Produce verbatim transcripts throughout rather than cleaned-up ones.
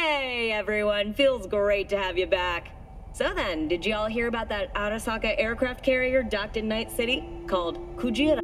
Hey everyone, feels great to have you back. So then, did you all hear about that Arasaka aircraft carrier docked in Night City called Kujira?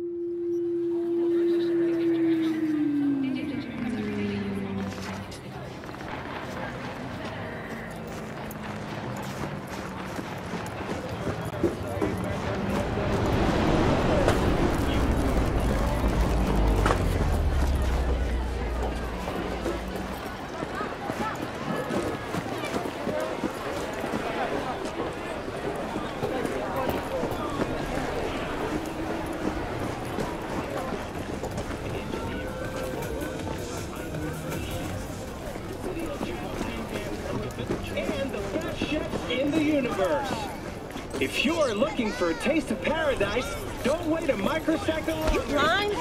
If you're looking for a taste of paradise, don't wait a microsecond longer. You blind?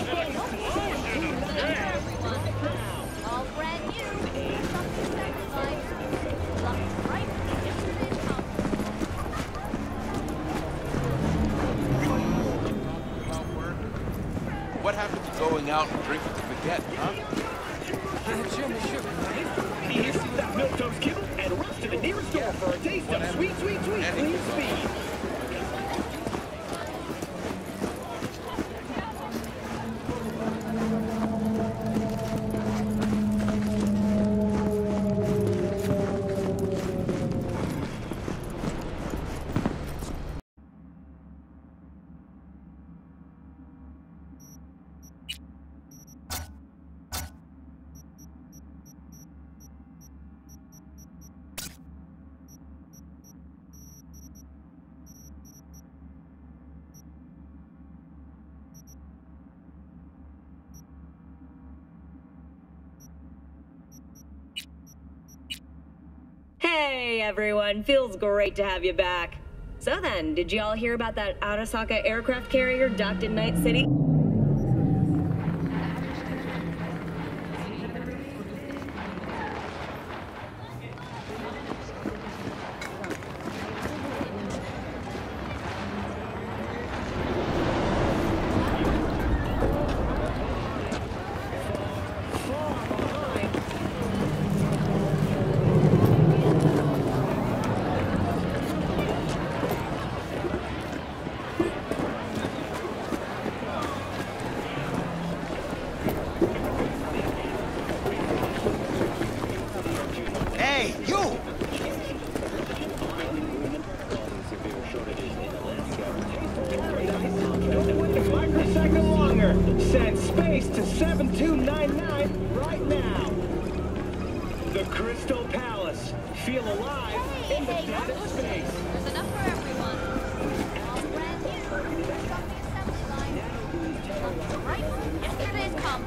All brand new. Something sacrificed. Lucky right. Yesterday's come. What happened to going out and drinking to forget, huh? Here's that milk toast kibble and rush to the nearest store for a taste of sweet, sweet, sweet, clean speed. Hey everyone, feels great to have you back. So then, did you all hear about that Arasaka aircraft carrier docked in Night City? Send space to seven two nine nine right now. The Crystal Palace. Feel alive Hey, in the hey, dead of don't space. listen. There's enough for everyone. All brand new. From the assembly line. Lucky right. Yesterday's come.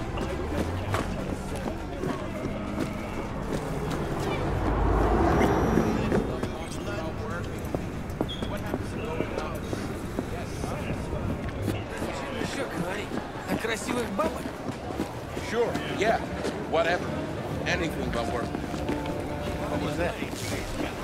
Sure, yeah, whatever. Anything but work. What was that?